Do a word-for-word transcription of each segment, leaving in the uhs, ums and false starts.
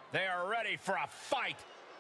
They are ready for a fight.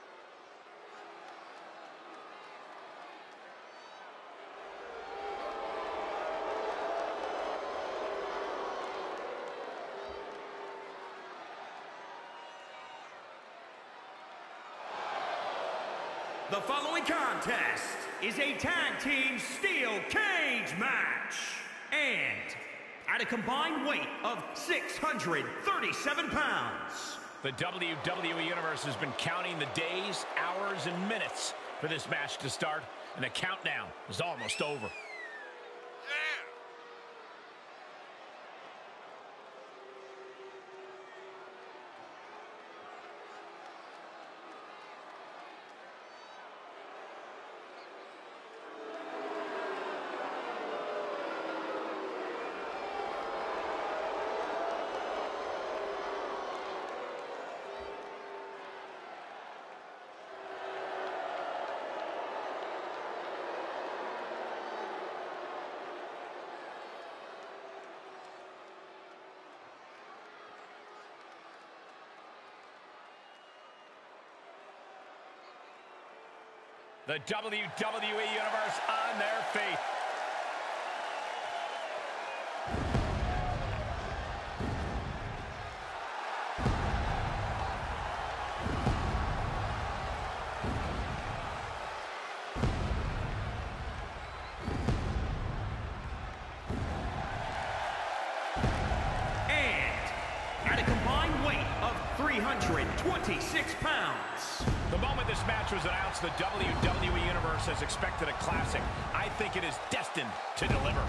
The following contest is a tag team steel cage match. And at a combined weight of six hundred thirty-seven pounds. The W W E Universe has been counting the days, hours, and minutes for this match to start, and the countdown is almost over. The W W E Universe on their feet. And at a combined weight of three hundred twenty-six pounds. The moment this match was announced, the W W E Universe has expected a classic. I think it is destined to deliver.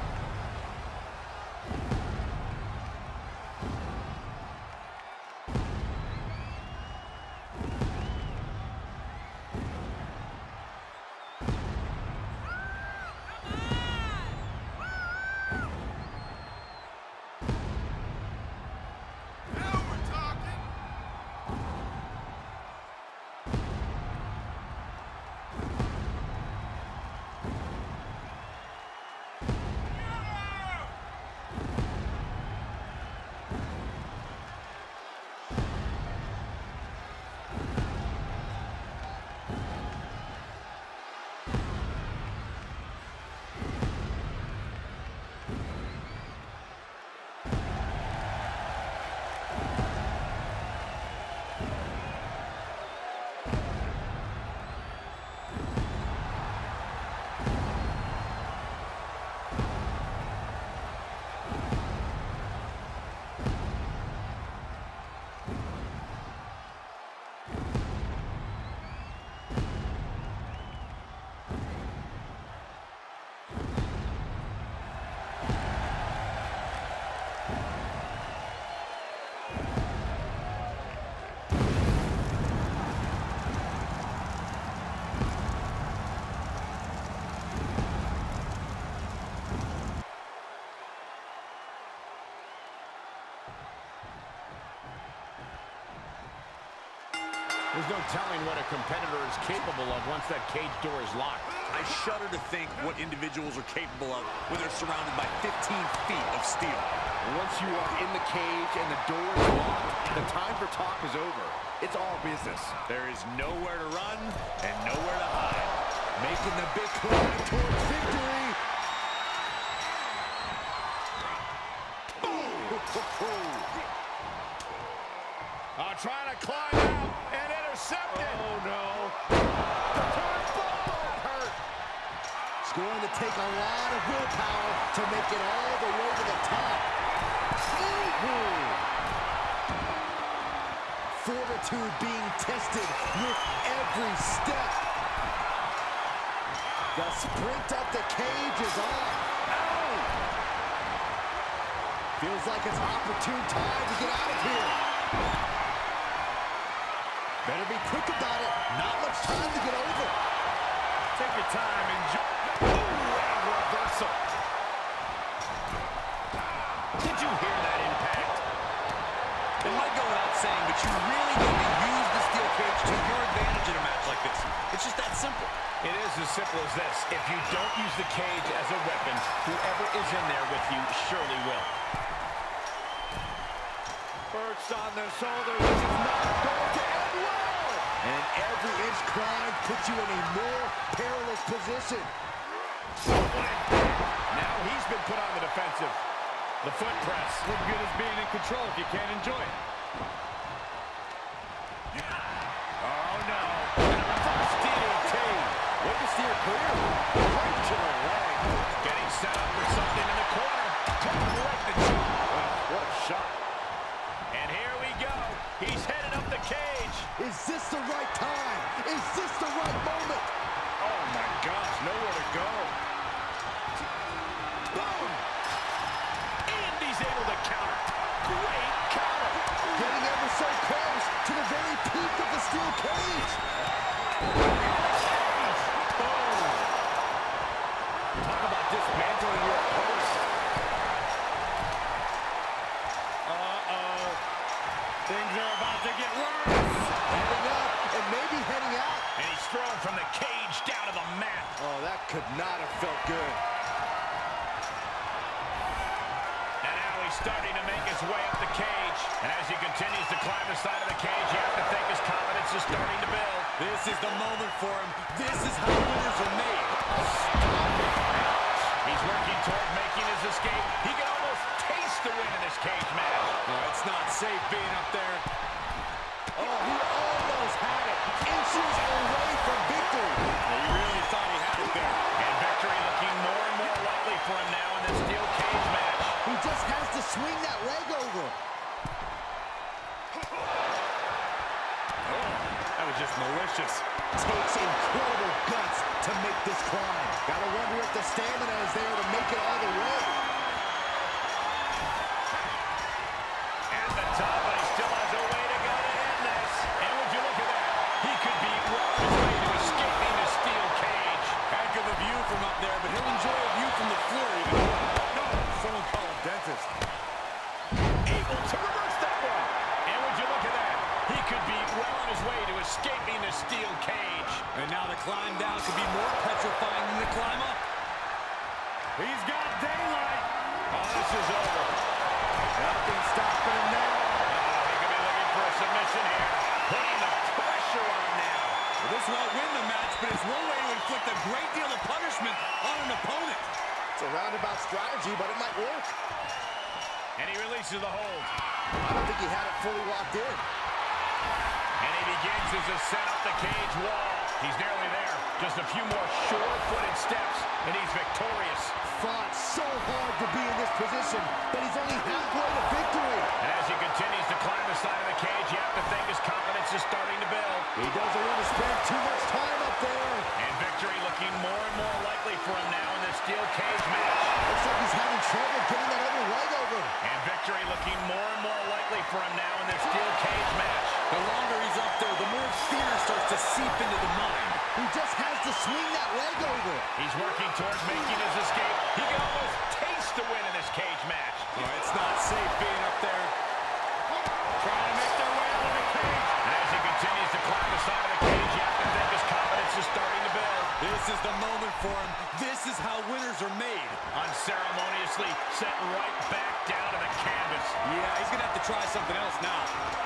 There's no telling what a competitor is capable of once that cage door is locked. I shudder to think what individuals are capable of when they're surrounded by fifteen feet of steel. Once you are in the cage and the door is locked, the time for talk is over. It's all business. There is nowhere to run and nowhere to hide. Making the big climb towards victory. Uh, trying to climb out and intercept it. Oh, no. The turnbuckle hurt. It's going to take a lot of willpower to make it all the way to the top. Ooh. Fortitude being tested with every step. The sprint up the cage is on. Ow! Feels like it's opportune time to get out of here. Better be quick about it. Not much time to get over. Take your time. Enjoy. Ooh, and reversal. Did you hear that impact? It might go without saying, but you really need to use the steel cage to your advantage in a match like this. It's just that simple. It is as simple as this. If you don't use the cage as a weapon, whoever is in there with you surely will. For perched on their shoulders. This is not going to end well. And every inch climb puts you in a more perilous position. Now he's been put on the defensive. The foot press. What good is being in control if you can't enjoy it? Oh, no. Reverse D D T. Way to steer clear. Right to the leg. Getting set up for something in the corner. Right the jaw. Wow, what a shot. And here we go. He's headed up the cage. Is this the right time? Is this the right moment? Oh, my gosh. Nowhere to go. Boom. And he's able to counter. Great counter. Getting ever so close to the very peak of the steel cage. Boom. Talk about dismantling your opponent. Uh-oh. Things are about to get worse. Heading up and maybe heading out. And he's thrown from the cage down to the mat. Oh, that could not have felt good. And now he's starting to make his way up the cage. And as he continues to climb the side of the cage, you have to think his confidence is starting to build. This is the moment for him. This is how winners are made. He's working toward making his escape. He can almost taste the win in this cage match. No, it's not safe being up there. Oh, he almost had it. Inches away from victory. He really thought he had it there. And victory looking more and more likely for him now in this steel cage match. He just has to swing that leg over. That was just malicious. Takes incredible guts to make this climb. Gotta wonder if the stamina is there to make it all the way. At the top, but he still has a way to go to end this. And would you look at that? He could be well on his way to escaping the steel cage. Heck of a view from up there, but he'll enjoy a view from the floor even. No, someone call him dentist. Able to reverse that one. And would you look at that? He could be well on his way to escaping the steel cage. And now the climb down could be more petrifying than the climb up. He's got daylight. Oh, this is over. Nothing stopping him now. Oh, he could be looking for a submission here. Putting the pressure on now. Well, this won't win the match, but it's one way to inflict a great deal of punishment on an opponent. It's a roundabout strategy, but it might work. And he releases the hold. I don't think he had it fully locked in. And he begins his ascent up the cage wall. He's nearly there. Just a few more sure-footed steps, and he's victorious. Fought so hard to be in this position, but he's only halfway to victory. And as he continues to climb the side of the cage, you have to think his confidence is starting to build. He doesn't want to spend too much time up there. And victory looking more and more likely for him now in this steel cage match. Looks like he's having trouble getting that other leg over. And victory looking more and more likely for him now in this steel cage match. The longer he's up there, the more fear starts to seep into the mind. He just has to swing that leg over. He's working towards making his escape. He can almost taste the win in this cage match. Oh, it's not safe being up there. Trying to make their way out of the cage. And as he continues to climb the side of the cage, you have to think his confidence is starting to build. This is the moment for him. This is how winners are made. Unceremoniously set right back down to the canvas. Yeah, he's going to have to try something else now.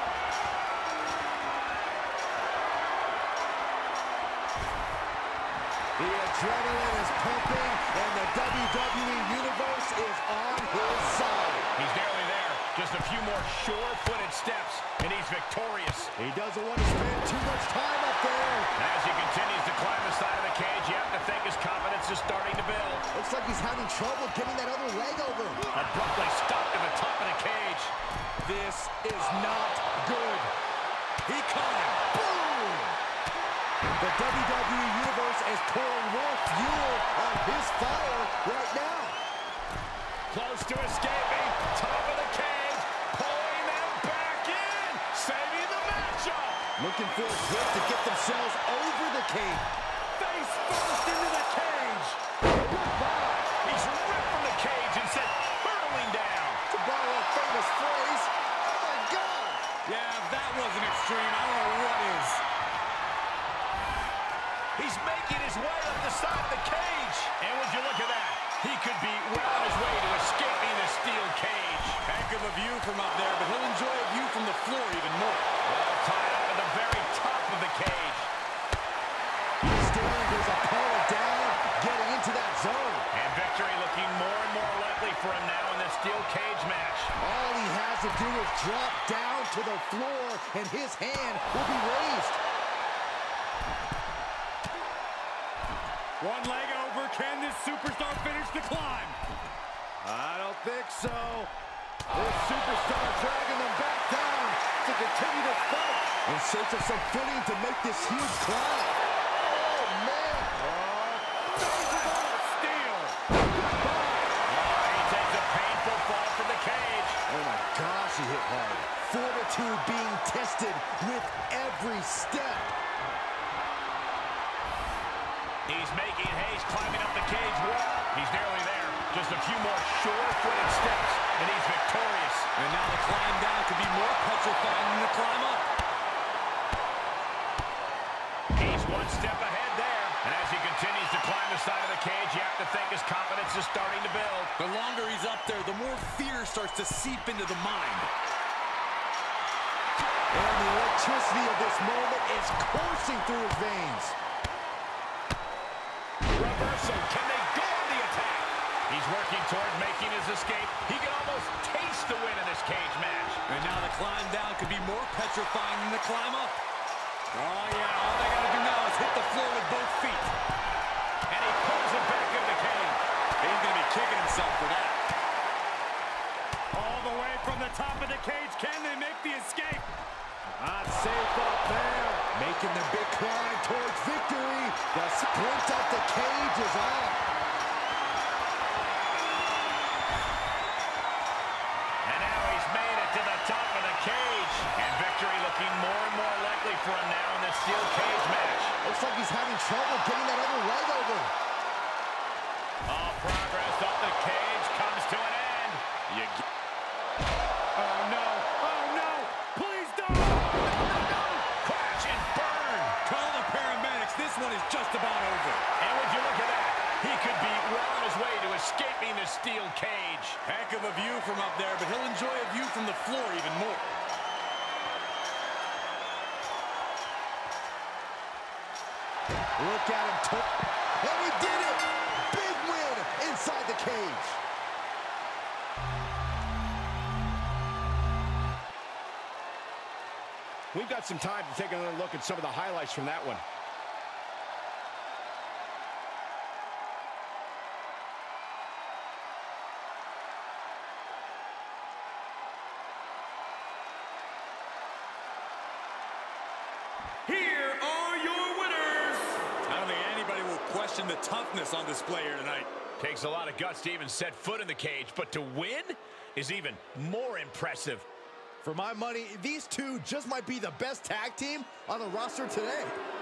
The adrenaline is pumping, and the W W E Universe is on his side. He's nearly there. Just a few more sure-footed steps, and he's victorious. He doesn't want to spend too much time up there. And as he continues to climb the side of the cage, you have to think his confidence is starting to build. Looks like he's having trouble getting that other leg over. Abruptly stopped at the top of the cage. This is not good. He caught him. Boom! The W W E Universe is pouring more fuel on his fire right now. Close to escaping. Top of the cage. Pulling them back in. Saving the matchup. Looking for a grip to get themselves over the cage. Face first into the cage. Goodbye. He's ripped from the cage and sent hurtling down. To borrow a famous phrase, oh my God. Yeah, if that wasn't extreme, I don't know what is. He's making his way up the side of the cage. And would you look at that? He could be well on his way to escaping the steel cage. Heck of a view from up there, but he'll enjoy a view from the floor even more. Well tied up at the very top of the cage. Staring his opponent down, getting into that zone. And victory looking more and more likely for him now in this steel cage match. All he has to do is drop down to the floor, and his hand will be raised. One leg over. Can this superstar finish the climb? I don't think so. This superstar dragging them back down to continue to fight. In search of some footing to make this huge climb. Oh, man. Steel. Oh, he takes a painful fall from the cage. Oh, my gosh, he hit hard. Fortitude being tested with every step. He's making haste, climbing up the cage wall. He's nearly there. Just a few more sure-footed steps, and he's victorious. And now the climb down could be more petrifying than the climb up. He's one step ahead there. And as he continues to climb the side of the cage, you have to think his confidence is starting to build. The longer he's up there, the more fear starts to seep into the mind. And the electricity of this moment is coursing through his veins. Reversal. Can they go on the attack? He's working toward making his escape. He can almost taste the win in this cage match. And now the climb down could be more petrifying than the climb up. Oh, yeah, all they gotta do now is hit the floor with both feet. And he pulls it back in the cage. He's gonna be kicking himself for that. All the way from the top of the cage. Can they make the escape? Not safe up there. Making the big climb towards victory. The sprint up the cage is on. And now he's made it to the top of the cage. And victory looking more and more likely for him now in this steel cage match. Looks like he's having trouble getting that other leg over. All progress up the cage comes to an end. You get Oh, no. Oh, no. Please don't. crash and burn. Call the paramedics. This one is just about over. And would you look at that? He could be well on his way to escaping the steel cage. Heck of a view from up there, but he'll enjoy a view from the floor even more. Look at him. And he did it. Big win inside the cage. We've got some time to take another look at some of the highlights from that one. Here are your winners. I don't think anybody will question the toughness on display here tonight. Takes a lot of guts to even set foot in the cage, but to win is even more impressive. For my money, these two just might be the best tag team on the roster today.